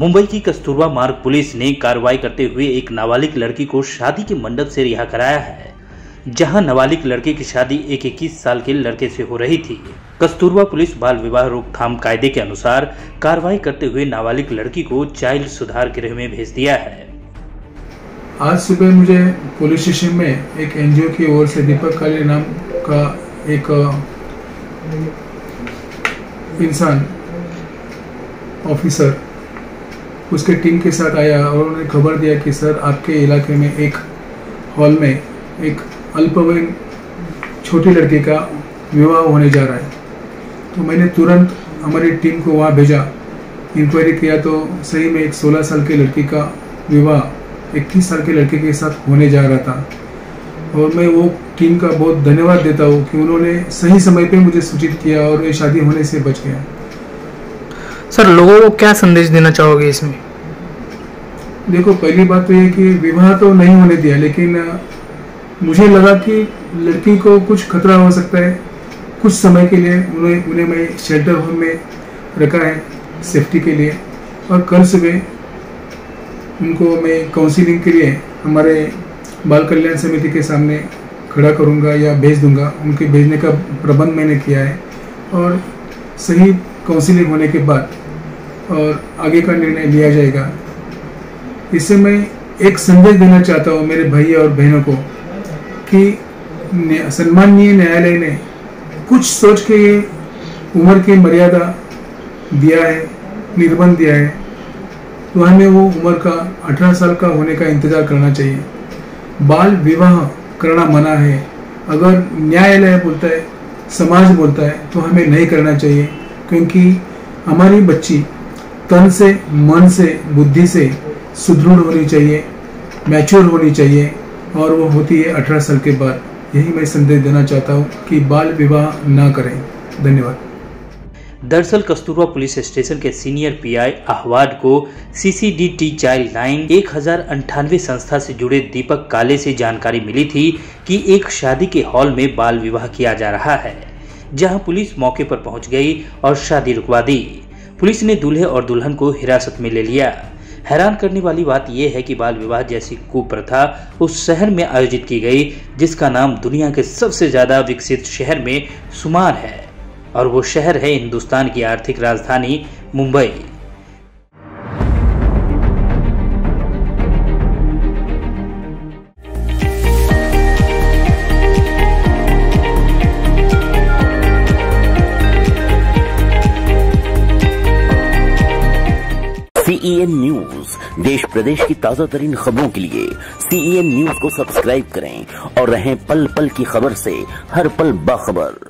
मुंबई की कस्तूरबा मार्ग पुलिस ने कार्रवाई करते हुए एक नाबालिग लड़की को शादी के मंडप से रिहा कराया है, जहां नाबालिग लड़के की शादी एक 21 साल के लड़के से हो रही थी। कस्तूरबा पुलिस बाल विवाह रोकथाम कायदे के अनुसार कार्रवाई करते हुए नाबालिग लड़की को चाइल्ड सुधार गृह में भेज दिया है। आज सुबह मुझे पुलिस स्टेशन में एक एनजीओ की ओर से दीपक काले नाम का एक इंसान ऑफिसर उसके टीम के साथ आया और उन्होंने खबर दिया कि सर आपके इलाके में एक हॉल में एक अल्पवयीन छोटी लड़की का विवाह होने जा रहा है। तो मैंने तुरंत हमारी टीम को वहाँ भेजा, इंक्वायरी किया तो सही में एक 16 साल की लड़की का विवाह 21 साल के लड़के के साथ होने जा रहा था। और मैं वो टीम का बहुत धन्यवाद देता हूँ कि उन्होंने सही समय पे मुझे सूचित किया और ये शादी होने से बच गया। सर, लोगों को क्या संदेश देना चाहोगे इसमें? देखो, पहली बात तो ये कि विवाह तो नहीं होने दिया, लेकिन मुझे लगा कि लड़की को कुछ खतरा हो सकता है। कुछ समय के लिए उन्हें मैं शेल्टर होम में रखा है सेफ्टी के लिए, और कल सुबह उनको मैं काउंसलिंग के लिए हमारे बाल कल्याण समिति के सामने खड़ा करूंगा या भेज दूंगा। उनके भेजने का प्रबंध मैंने किया है और सही काउंसलिंग होने के बाद और आगे का निर्णय लिया जाएगा। इससे मैं एक संदेश देना चाहता हूँ मेरे भाई और बहनों को कि सम्माननीय न्यायालय ने कुछ सोच के ये उम्र की मर्यादा दिया है, निर्बंध दिया है, तो हमें वो उम्र का 18 साल का होने का इंतजार करना चाहिए। बाल विवाह करना मना है। अगर न्यायालय बोलता है, समाज बोलता है, तो हमें नहीं करना चाहिए, क्योंकि हमारी बच्ची तन से, मन से, बुद्धि से सुदृढ़ होनी चाहिए, मैच्योर होनी चाहिए, और वो होती है 18 साल के बाद। यही मैं संदेश देना चाहता हूँ कि बाल विवाह ना करें। धन्यवाद। दरअसल कस्तूरबा पुलिस स्टेशन के सीनियर पीआई अहवाद को CCDT चाइल्ड लाइन 1098 संस्था से जुड़े दीपक काले से जानकारी मिली थी कि एक शादी के हॉल में बाल विवाह किया जा रहा है, जहां पुलिस मौके पर पहुंच गई और शादी रुकवा दी। पुलिस ने दूल्हे और दुल्हन को हिरासत में ले लिया। हैरान करने वाली बात यह है कि बाल विवाह जैसी कुप्रथा उस शहर में आयोजित की गई जिसका नाम दुनिया के सबसे ज्यादा विकसित शहर में शुमार है, और वो शहर है हिंदुस्तान की आर्थिक राजधानी मुंबई। CEN न्यूज, देश प्रदेश की ताजा तरीन खबरों के लिए CEN न्यूज को सब्सक्राइब करें और रहें पल पल की खबर से हर पल बाखबर।